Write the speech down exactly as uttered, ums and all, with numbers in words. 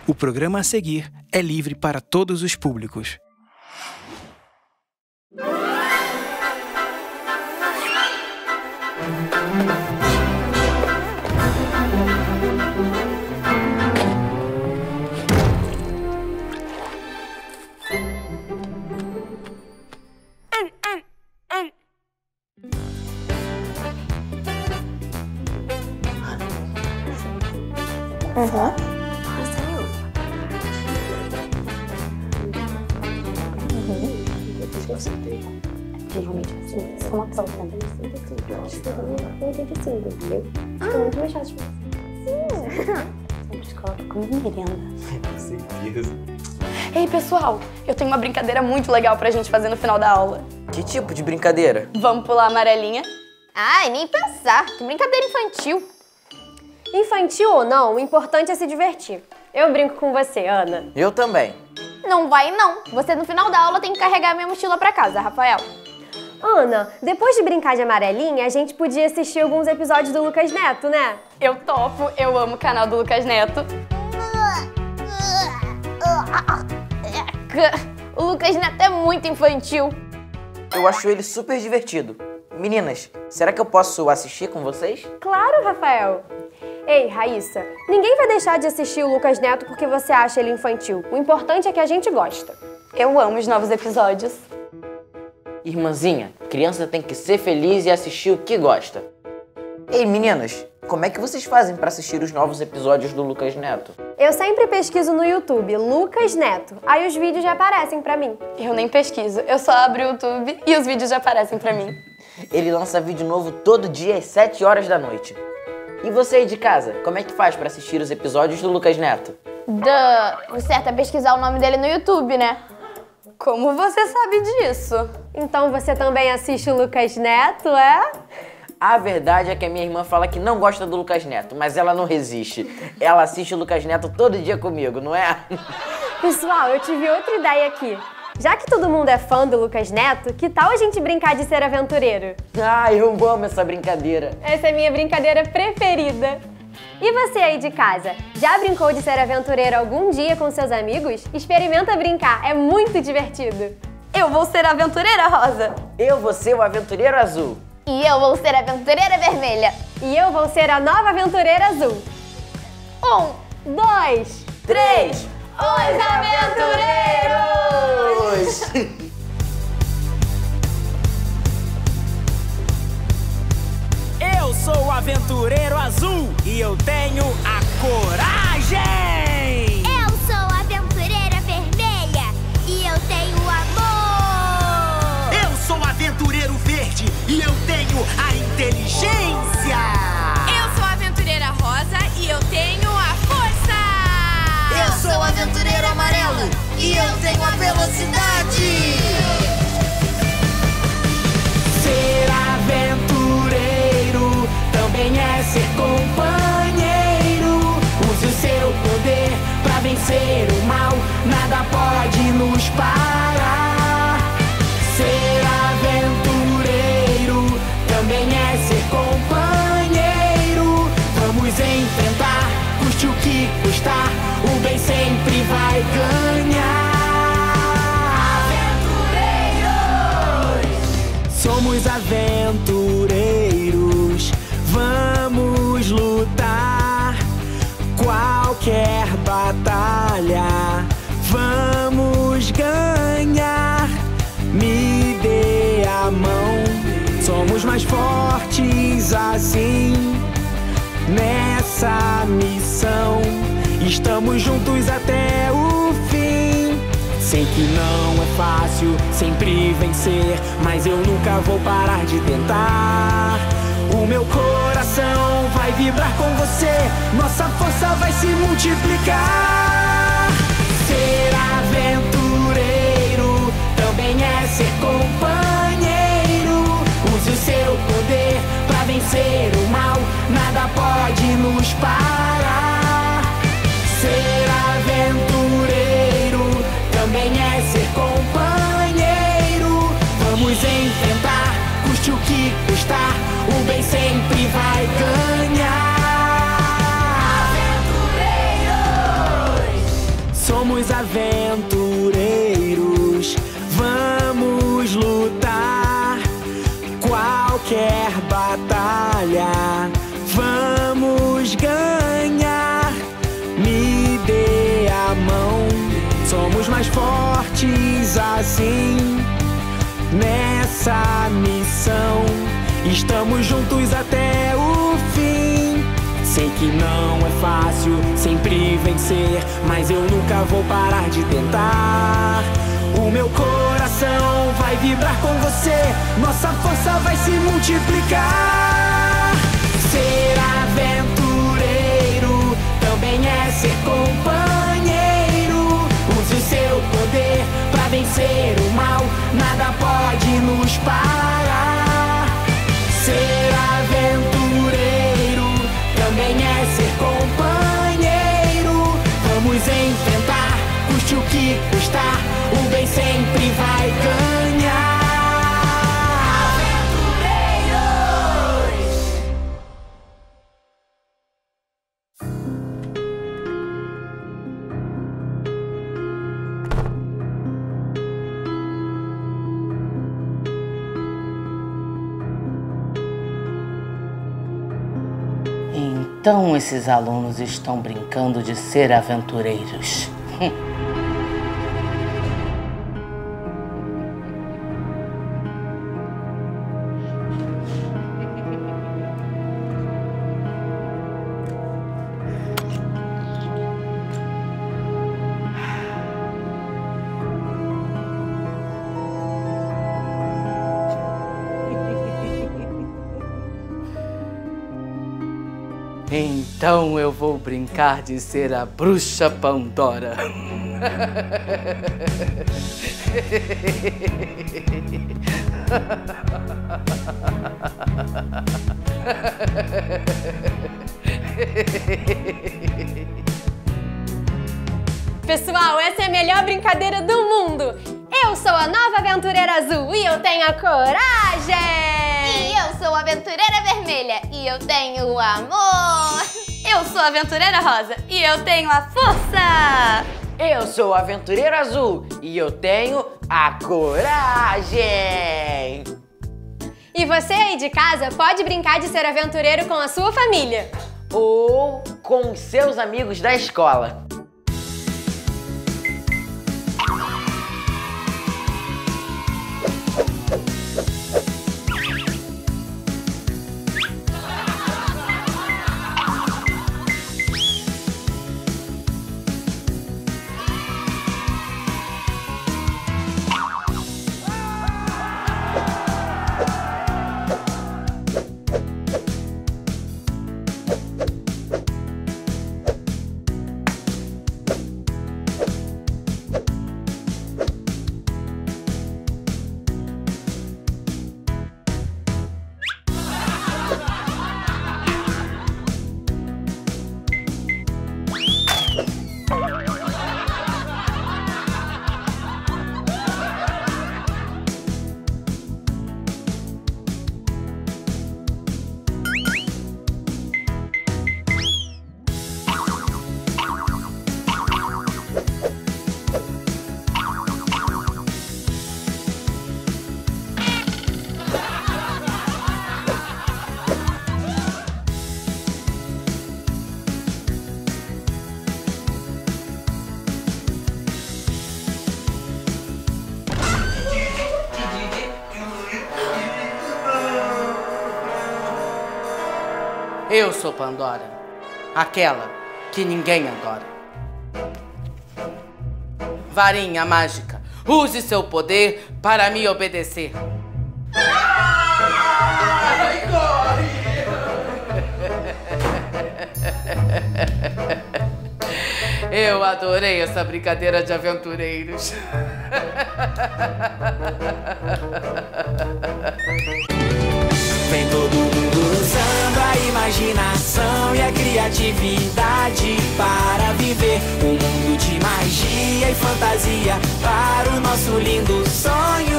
O programa a seguir é livre para todos os públicos. Uhum. Eu acertei. Realmente, sim, isso é uma prova também. Eu acho que eu oitenta e cinco, entendeu? Fica muito mais fácil. Sim. Sempre escola com merenda. Com certeza. Ei, pessoal, eu tenho uma brincadeira muito legal pra gente fazer no final da aula. Que tipo de brincadeira? Vamos pular a amarelinha? Ai, nem pensar. Que brincadeira infantil. Infantil ou não, o importante é se divertir. Eu brinco com você, Ana. Eu também. Não vai, não. Você, no final da aula, tem que carregar minha mochila pra casa, Rafael. Ana, depois de brincar de amarelinha, a gente podia assistir alguns episódios do Lucas Neto, né? Eu topo, eu amo o canal do Lucas Neto. O Lucas Neto é muito infantil. Eu acho ele super divertido. Meninas, será que eu posso assistir com vocês? Claro, Rafael. Ei, Raíssa, ninguém vai deixar de assistir o Lucas Neto porque você acha ele infantil. O importante é que a gente gosta. Eu amo os novos episódios. Irmãzinha, criança tem que ser feliz e assistir o que gosta. Ei, meninas, como é que vocês fazem para assistir os novos episódios do Lucas Neto? Eu sempre pesquiso no YouTube, Lucas Neto. Aí os vídeos já aparecem pra mim. Eu nem pesquiso, eu só abro o YouTube e os vídeos já aparecem pra mim. Ele lança vídeo novo todo dia às sete horas da noite. E você aí de casa, como é que faz para assistir os episódios do Lucas Neto? Duh. O certo é pesquisar o nome dele no YouTube, né? Como você sabe disso? Então você também assiste o Lucas Neto, é? A verdade é que a minha irmã fala que não gosta do Lucas Neto, mas ela não resiste. Ela assiste o Lucas Neto todo dia comigo, não é? Pessoal, eu tive outra ideia aqui. Já que todo mundo é fã do Lucas Neto, que tal a gente brincar de ser aventureiro? Ah, eu amo essa brincadeira. Essa é minha brincadeira preferida. E você aí de casa, já brincou de ser aventureiro algum dia com seus amigos? Experimenta brincar, é muito divertido. Eu vou ser a aventureira rosa. Eu vou ser o aventureiro azul. E eu vou ser a aventureira vermelha. E eu vou ser a nova aventureira azul. Um, dois, três, os aventureiros! Eu sou o aventureiro azul e eu tenho a coragem! Eu sou a aventureira vermelha e eu tenho amor! Eu sou o aventureiro verde e eu tenho a inteligência! Eu sou a aventureira rosa e eu tenho a força! Eu sou o aventureiro amarelo e eu tenho a velocidade! Ser aventureiro também é ser companheiro. Use o seu poder pra vencer o mal, nada pode nos parar. Ser aventureiro também é ser companheiro. Vamos enfrentar, custe o que custar, o bem sempre vai ganhar. Somos aventureiros, vamos lutar qualquer batalha, vamos ganhar. Me dê a mão, somos mais fortes assim nessa missão. Estamos juntos até o fim. Sei que não é fácil sempre vencer, mas eu nunca vou parar de tentar. O meu coração vai vibrar com você, nossa força vai se multiplicar. Ser aventureiro também é ser companheiro. Use o seu poder pra vencer o mal, nada pode nos parar. Ser aventureiro também é ser companheiro. Vamos enfrentar, custe o que custar, o bem sempre vai ganhar. Aventureiros! Somos aventureiros, vamos lutar qualquer batalha, vamos ganhar. Me dê a mão, somos mais fortes assim nessa missão. Estamos juntos até o fim. Sei que não é fácil sempre vencer, mas eu nunca vou parar de tentar. O meu coração vai vibrar com você, nossa força vai se multiplicar. Ser aventureiro também é ser companheiro. Use o seu poder pra vencer o mal, nada pode nos parar. Ser aventureiro também é ser companheiro. Vamos enfrentar, custe o que custar, o bem sempre vai ganhar. Então esses alunos estão brincando de ser aventureiros. Então eu vou brincar de ser a bruxa Pandora. Pessoal, essa é a melhor brincadeira do mundo! Eu sou a nova aventureira azul e eu tenho a coragem! E eu sou a aventureira vermelha e eu tenho o amor! Eu sou a aventureira rosa e eu tenho a força! Eu sou a aventureira azul e eu tenho a coragem! E você aí de casa pode brincar de ser aventureiro com a sua família. Ou com seus amigos da escola. Eu sou Pandora, aquela que ninguém adora. Varinha mágica, use seu poder para me obedecer. Ai, corre! Eu adorei essa brincadeira de aventureiros. Vem todo mundo usando a imaginação e a criatividade para viver um mundo de magia e fantasia para o nosso lindo sonho.